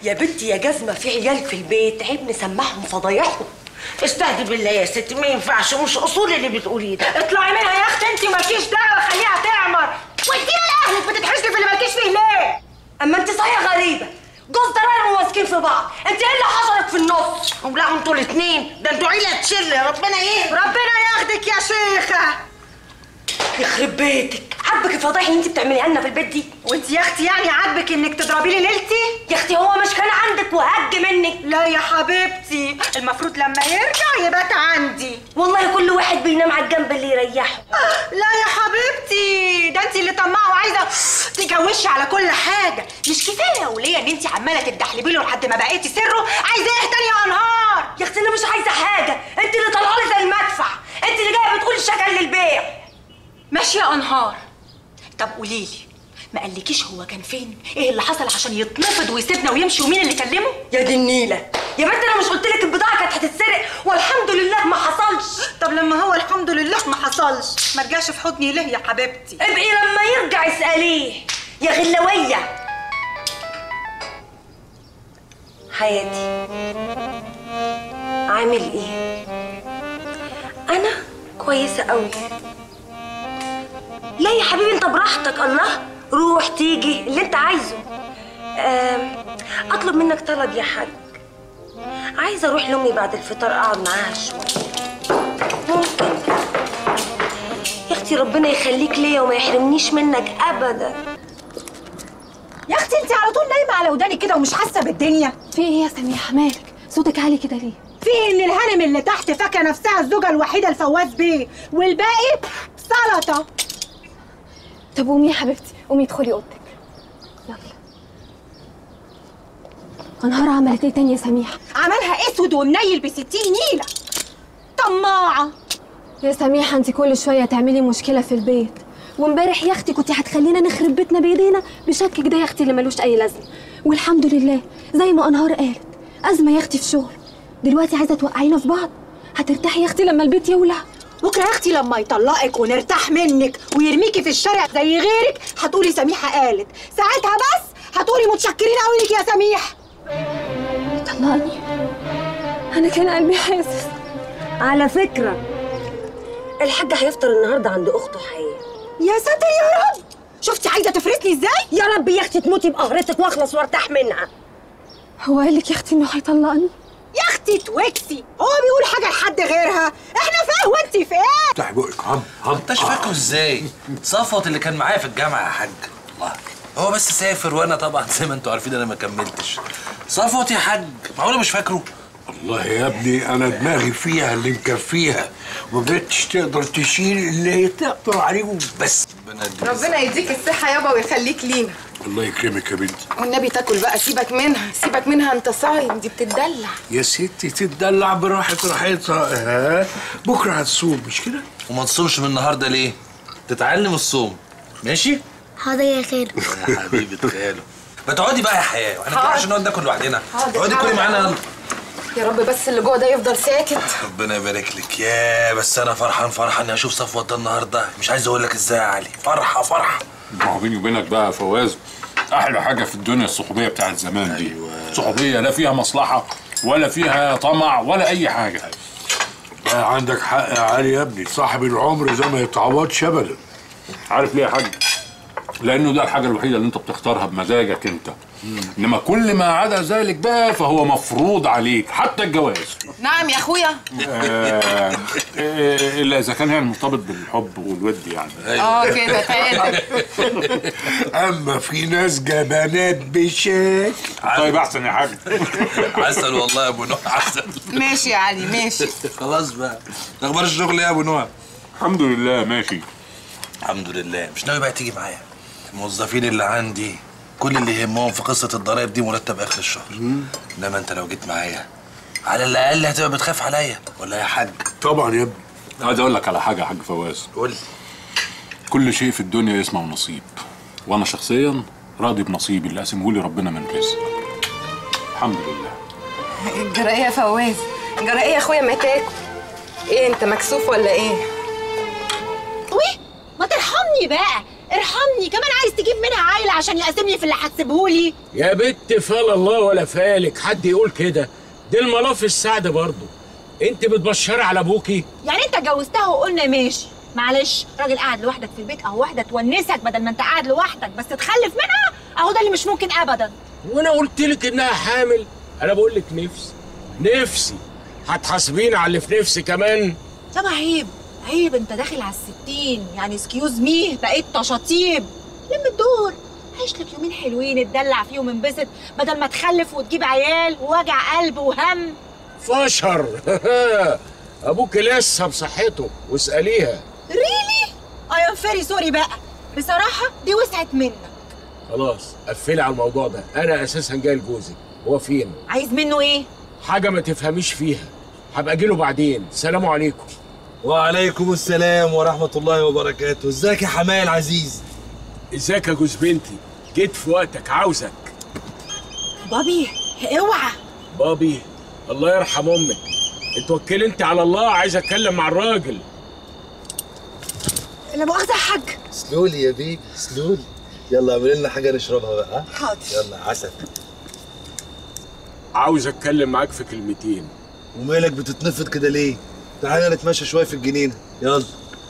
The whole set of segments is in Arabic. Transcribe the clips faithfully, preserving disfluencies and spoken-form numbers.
يا بنتي يا جزمه، في عيال في البيت عيب نسمعهم فضايحهم. استهدي بالله يا ستي، ما ينفعش، مش اصول اللي بتقوليه ده. اطلعي منها يا اختي، انت مالكيش دعوه، خليها تعمر. وديها لاهلك، بتتحشري في اللي مالكيش فيه ليه؟ اما انت صحيح غريبه، جوز ضرر وماسكين في بعض، انت ايه اللي حصلك في النص؟ لا انتوا الاثنين، ده انتوا عيله تشل، ربنا ايه؟ ربنا ياخدك يا شيخه. يخرب بيتك، عاجبك الفضايح اللي انت بتعمليها لنا في البيت دي؟ وانت يا اختي يعني عاجبك انك تضربي لي ليلتي؟ يا اختي هو مش كان عندك وهج منك؟ لا يا حبيبتي، المفروض لما يرجع يبات عندي. والله كل واحد بينام على الجنب اللي يريحه. لا يا حبيبتي، ده انت اللي طماعه وعايزه تجوشي على كل حاجه. مش كفايه يا وليه ان انت عماله تدحلبي له لحد ما بقيتي سره؟ عايزه ايه تاني يا انهار؟ يا اختي انا مش عايزه حاجه، انت اللي طالعه لي زي المدفع، انت اللي جايه بتقولي الشكل للبيع. ماشي يا انهار. طب قولي لي، ما قالكيش هو كان فين؟ ايه اللي حصل عشان يتنفض ويسيبنا ويمشي، ومين اللي كلمه؟ يا دي النيله يا بنت، انا مش قلت لك البضاعه كانت هتتسرق والحمد لله ما حصلش؟ طب لما هو الحمد لله ما حصلش، ما رجعش في حضني ليه يا حبيبتي؟ ابقي لما يرجع اساليه يا غلويه. حياتي عامل ايه؟ انا كويسه قوي. لا يا حبيبي انت براحتك، الله روح تيجي اللي انت عايزه. اطلب منك طلب يا حاج، عايزه اروح لامي بعد الفطار اقعد معاها شويه، ممكن؟ يا اختي ربنا يخليك ليا وما يحرمنيش منك ابدا. يا اختي انت على طول نايمه على ودانك كده ومش حاسه بالدنيا. في ايه يا سميحه مالك؟ صوتك عالي كده ليه؟ في ان الهانم اللي تحت فاكره نفسها الزوجه الوحيده لفواز بيه، والباقي سلطه. طب قومي يا حبيبتي، قومي ادخلي اوضتك يلا. انهار عملت ايه تاني يا سميحه؟ عملها اسود ومنيل بستين نيله، طماعه. يا سميحه انت كل شويه تعملي مشكله في البيت، وامبارح يا اختي كنت هتخلينا نخرب بيتنا بايدينا بشكك ده يا اختي اللي ملوش اي لازمه. والحمد لله زي ما انهار قالت، ازمه يا اختي في شغل، دلوقتي عايزه توقعينا في بعض. هترتاحي يا اختي لما البيت يولع. بكره يا اختي لما يطلقك ونرتاح منك ويرميكي في الشارع زي غيرك هتقولي سميحه قالت، ساعتها بس هتقولي متشكرين قوي لك يا سميح. طلقني؟ انا كان قلبي حاسس. على فكره الحاج هيفطر النهارده عند اخته حياه. يا ساتر يا رب، شفتي عايزه تفرسني ازاي؟ يا رب يا اختي تموتي بقهرتك واخلص وارتاح منها. هو قال لك يا اختي انه هيطلقني؟ يا اختي توكسي، هو بيقول حاجه لحد غيرها، احنا فين وانت فين؟ افتح بقك. عم عم انتش فاكره ازاي؟ صفوت اللي كان معايا في الجامعه يا حاج، الله هو بس سافر، وانا طبعا زي ما انتوا عارفين انا ما كملتش. صفوت يا حاج، معقوله مش فاكره؟ والله يا ابني انا دماغي فيها اللي مكفيها، ما بقتش تقدر تشيل اللي تقدر عليهم بس. ربنا يديك الصحه يابا ويخليك لينا. الله يكرمك يا بنتي. والنبي تاكل بقى، سيبك منها سيبك منها، انت صايم، دي بتدلع. يا ستي تتدلع براحه راحتها، ها بكره هتصوم مش كده؟ وما تصومش من النهارده ليه؟ تتعلم الصوم ماشي؟ حاضر يا خالو. يا حبيبه خالو، ما تقعدي بقى يا حياه، احنا كده عشان نقعد ناكل لوحدنا. اقعدي كلي معانا يلا. يا رب بس اللي جوه ده يفضل ساكت. ربنا يبارك لك. يا بس انا فرحان فرحان اشوف صفوت ده النهارده، مش عايز اقول لك ازاي يا علي، فرحه فرحه. ما هو بيني وبينك بقى يا فواز، احلى حاجه في الدنيا الصحوبيه بتاعت زمان دي. أيوة. صحوبيه لا فيها مصلحه ولا فيها طمع ولا اي حاجه. لا عندك حق يا علي يا ابني، صاحب العمر ده ما يتعوضش ابدا. عارف ليه يا حاج؟ لانه ده الحاجه الوحيده اللي انت بتختارها بمزاجك انت. انما كل ما عدا ذلك بقى فهو مفروض عليك، حتى الجواز. نعم يا اخويا. آه الا اذا كان يعني مرتبط بالحب والود يعني. اه كده تاني. اما في ناس جبانات بشكل. طيب احسن يا حاج. عسل والله يا ابو نوح، عسل. ماشي يا علي ماشي. خلاص بقى، اخبار الشغل ايه يا ابو نوح؟ الحمد لله ماشي. الحمد لله. مش ناوي بقى تيجي معايا؟ الموظفين اللي عندي كل اللي يهمهم في قصه الضرايب دي مرتب اخر الشهر، انما انت لو جيت معايا على الاقل هتبقى بتخاف عليا ولا يا حاج؟ طبعا يا ابني. عايز اقول لك على حاجه يا حاج فواز. قول لي. كل شيء في الدنيا اسمه نصيب، وانا شخصيا راضي بنصيبي اللي قسمه لي ربنا من رزق. الحمد لله. جرى ايه يا فواز؟ جرى ايه يا اخويا ما تاكل؟ ايه انت مكسوف ولا ايه؟ وي ما ترحمني بقى، ارحمني، كمان عايز تجيب منها عيله عشان يقاسمني في اللي هتسيبهولي؟ يا بت فال الله ولا فالك حد يقول كده، دي الملاف السعد برضه. انت بتبشري على ابوكي؟ يعني انت جوزتها وقلنا ماشي، معلش راجل قاعد لوحدك في البيت اهو، واحده تونسك بدل ما انت قاعد لوحدك بس تخلف منها، اهو ده اللي مش ممكن ابدا. وانا قلت لك انها حامل؟ انا بقول لك نفسي نفسي. هتحاسبيني على اللي في نفسي كمان؟ طب عيب عيب، انت داخل على الستين يعني سكيوز مي، بقيت تشاطيب. لم الدور، عيش لك يومين حلوين اتدلع فيهم انبسط، بدل ما تخلف وتجيب عيال ووجع قلب وهم. فشر. ابوك لسه بصحته واساليها. ريلي؟ اي ام فيري سوري بقى، بصراحه دي وسعت منك. خلاص قفلي على الموضوع ده، انا اساسا جاي لجوزي. هو فين؟ عايز منه ايه؟ حاجه ما تفهميش فيها، هبقى اجيله بعدين. سلام عليكم. وعليكم السلام ورحمة الله وبركاته. ازيك يا حماية العزيز؟ ازيك يا جوز بنتي؟ جيت في وقتك، عاوزك. بابي اوعى. بابي؟ الله يرحم امك. اتوكلي انت على الله، عايز اتكلم مع الراجل. لا مؤاخذة يا حاج. سلولي يا بيبي سلولي. يلا اعمل لنا حاجة نشربها بقى. حاضر. يلا عسل. عاوز اتكلم معاك في كلمتين. ومالك بتتنفض كده ليه؟ تعالى نتمشى شوية في الجنينة، يلا.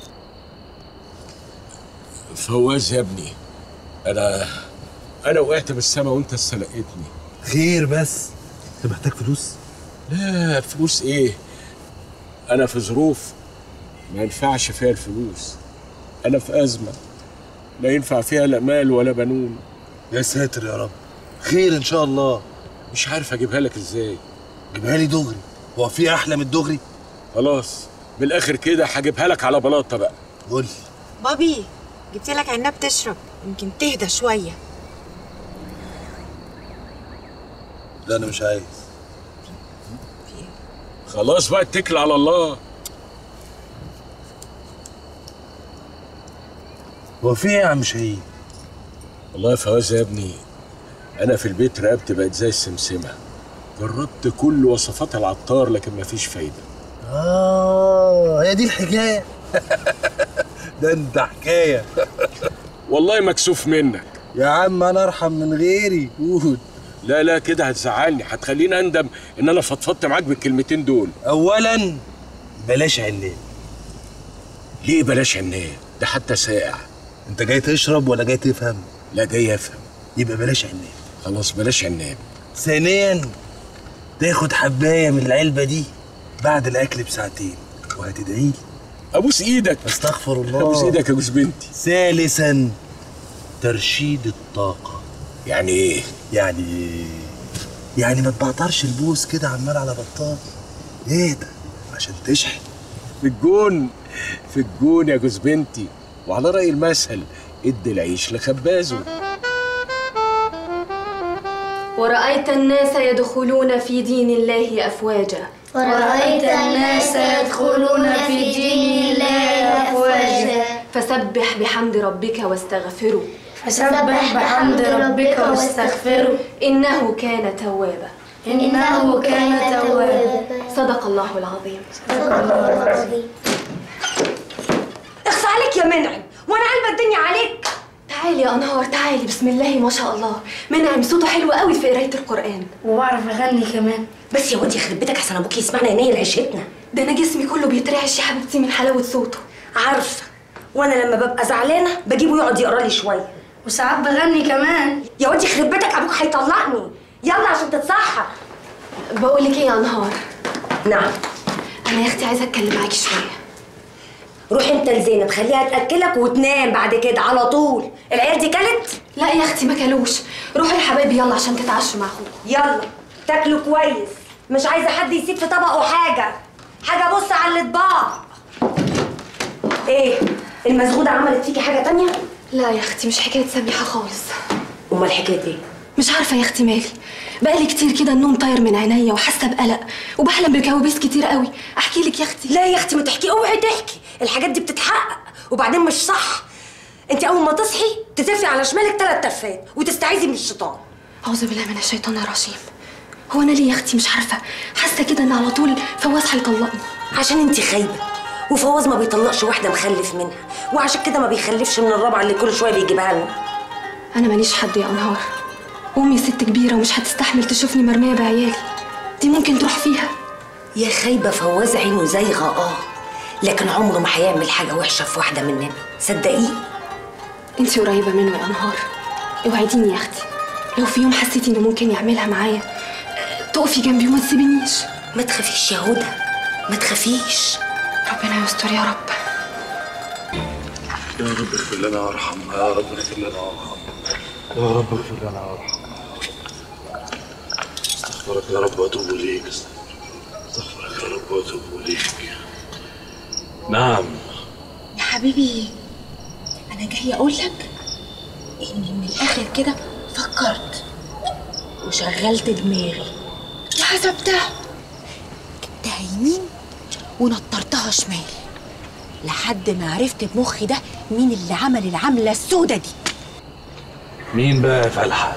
فواز يا ابني، انا انا وقعت من السما وانت استلقيتني. خير بس؟ انت محتاج فلوس؟ لا فلوس ايه؟ انا في ظروف ما ينفعش فيها الفلوس. انا في ازمه لا ينفع فيها لا مال ولا بنون. يا ساتر يا رب. خير ان شاء الله. مش عارف اجيبها لك ازاي. جيبها لي دغري. هو في احلى من الدغري؟ خلاص بالاخر كده هجيبها لك على بلاطه بقى. قول لي. بابي جبت لك عناب تشرب يمكن تهدى شويه. لا انا مش عايز. خلاص بقى اتكل على الله. هو في ايه يا عم شهيد؟ والله يا فواز يا ابني، انا في البيت رقبتي بقت زي السمسمه. جربت كل وصفات العطار لكن مفيش فايده. اه هي دي الحكايه. ده انت حكايه. والله مكسوف منك يا عم. انا ارحم من غيري. قول. لا لا كده هتزعلني، هتخليني اندم ان انا فضفضت معاك بالكلمتين دول. اولا بلاش عناب. ليه بلاش عناب؟ ده حتى ساقع. انت جاي تشرب ولا جاي تفهم؟ لا جاي افهم. يبقى بلاش عناب. خلاص بلاش عناب. ثانيا تاخد حبايه من العلبه دي بعد الاكل بساعتين وهتدعي لي. ابوس ايدك. استغفر الله. ابوس ايدك يا جوز بنتي. ثالثا ترشيد الطاقه. يعني ايه؟ يعني يعني ما تبعترش البوس كده عمال على بطال. ايه ده؟ عشان تشحن. في الجون في الجون يا جوز بنتي. وعلى رأي المثل ادي العيش لخبازه. ورأيت الناس يدخلون في دين الله أفواجا. ورأيت الناس يدخلون في دين الله أفواجا. فسبح بحمد ربك واستغفره. فسبح بحمد ربك واستغفره. إنه كان توابا. إنه كان توابا. صدق الله العظيم. صدق الله العظيم. اخص عليك يا منعم، وانا قلبة الدنيا عليك. تعالي يا أنهار تعالي. بسم الله ما شاء الله، منعم صوته حلو قوي في قراية القرآن. وبعرف أغني كمان. بس يا واد يخرب بيتك احسن ابوك يسمعنا ينيل عيشتنا. ده أنا جسمي كله بيترعش يا حبيبتي من حلاوة صوته. عارفة، وانا لما ببقى زعلانة بجيبه يقعد يقرا لي شوية. وساعات بغني كمان. يا واد يخرب بيتك ابوك هيطلقني. يلا عشان تتصحى. بقول لك ايه يا انهار؟ نعم. انا يا اختي عايزه اتكلم معاكي شويه. روحي انت لزينب خليها تاكلك وتنام بعد كده على طول. العيال دي كلت؟ لا يا اختي ما كلوش. روحوا يا حبايبي يلا عشان تتعشوا مع اخوك. يلا تاكلوا كويس، مش عايزه حد يسيب في طبقه حاجه. حاجه بص على الاطباق. ايه المزغوده عملت فيكي حاجه تانية؟ لا يا اختي مش حكايه سميحه خالص. امال حكايه ايه؟ مش عارفه يا اختي مالي، بقالي كتير كده النوم طاير من عينيا وحاسه بقلق وبحلم بكوابيس كتير قوي. احكي لك يا اختي؟ لا يا اختي ما تحكي، اوعي تحكي، الحاجات دي بتتحقق وبعدين مش صح. انت اول ما تصحي تتفي على شمالك ثلاث تفات وتستعيذي من الشيطان. اعوذ بالله من الشيطان الرجيم. هو انا ليه يا اختي مش عارفه حاسه كده ان على طول فواز هيطلقني؟ عشان انت خايبه وفواز ما بيطلقش واحده مخلف منها، وعشان كده ما بيخلفش من الرابعه اللي كل شويه بيجيبها لنا. انا ماليش حد يا انهار، امي ست كبيره ومش هتستحمل تشوفني مرميه بعيالي، دي ممكن تروح فيها. يا خايبه، فواز عينه زايغه اه، لكن عمره ما هيعمل حاجه وحشه في واحده مننا، صدقيه. انتي قريبه منه يا انهار، اوعديني يا اختي لو في يوم حسيتي انه ممكن يعملها معايا تقفي جنبي وما تسيبنيش. ما تخافيش يا هدى، ما تخافيش. ربنا يستر يا رب. يا رب اغفر لنا وارحمنا، يا رب اغفر لنا وارحمنا، يا رب اغفر لنا وارحمنا. استغفرك يا رب واتوب اليك، استغفرك يا رب واتوب اليك. نعم يا حبيبي، انا جاي اقول لك اني من الاخر كده فكرت وشغلت دماغي وحسبتها، جبتها يمين ونطرتها شمال لحد ما عرفت بمخي ده مين اللي عمل العمله السودة دي. مين بقى يا فلحه؟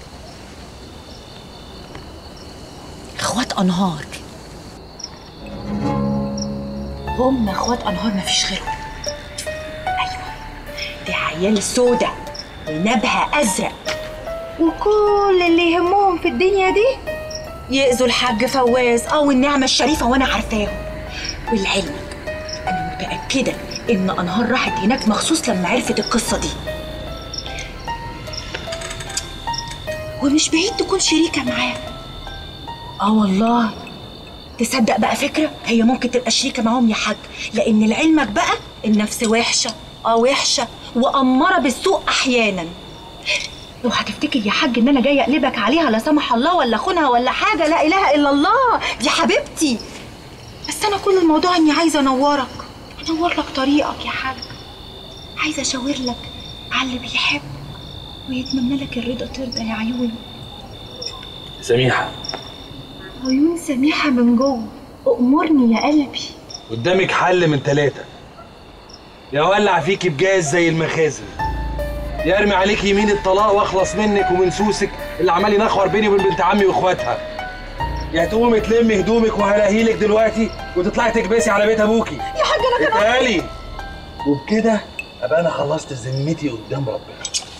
اخوات انهار. هم اخوات انهار مفيش غيرهم. ايوه، دي عيال سودة ونبها ازرق، وكل اللي يهمهم في الدنيا دي يأذوا الحاج فواز او النعمه الشريفه، وانا عارفاهم. ولعلمك انا متاكده ان انهار راحت هناك مخصوص لما عرفت القصه دي، ومش بعيد تكون شريكه معاه. اه والله، تصدق بقى فكره، هي ممكن تبقى شريكه معاهم يا حاج، لان لعلمك بقى النفس وحشه، اه وحشه واماره بالسوء احيانا. لو هتفتكر يا حاج ان انا جايه اقلبك عليها لا سمح الله، ولا خونها ولا حاجه، لا اله الا الله، دي حبيبتي. بس انا كل الموضوع اني عايزه انورك، انور لك طريقك يا حاج، عايزه اشاور لك على اللي بيحب ويتمنى لك الرضا، ترضى يا عيوني. سميحه، عيون سميحه من جوه، أأمرني يا قلبي. قدامك حل من ثلاثة، يا ولع فيكي بجاز زي المخازن، يا ارمي عليك يمين الطلاق واخلص منك ومن سوسك اللي عمال ينخور بيني وبين بنت عمي واخواتها، يا تقومي تلمي هدومك وهلاهيلك دلوقتي وتطلعي تكبسي على بيت ابوكي. يا حاج انا كمان اتقالي، وبكده ابقى انا خلصت ذمتي قدام ربنا.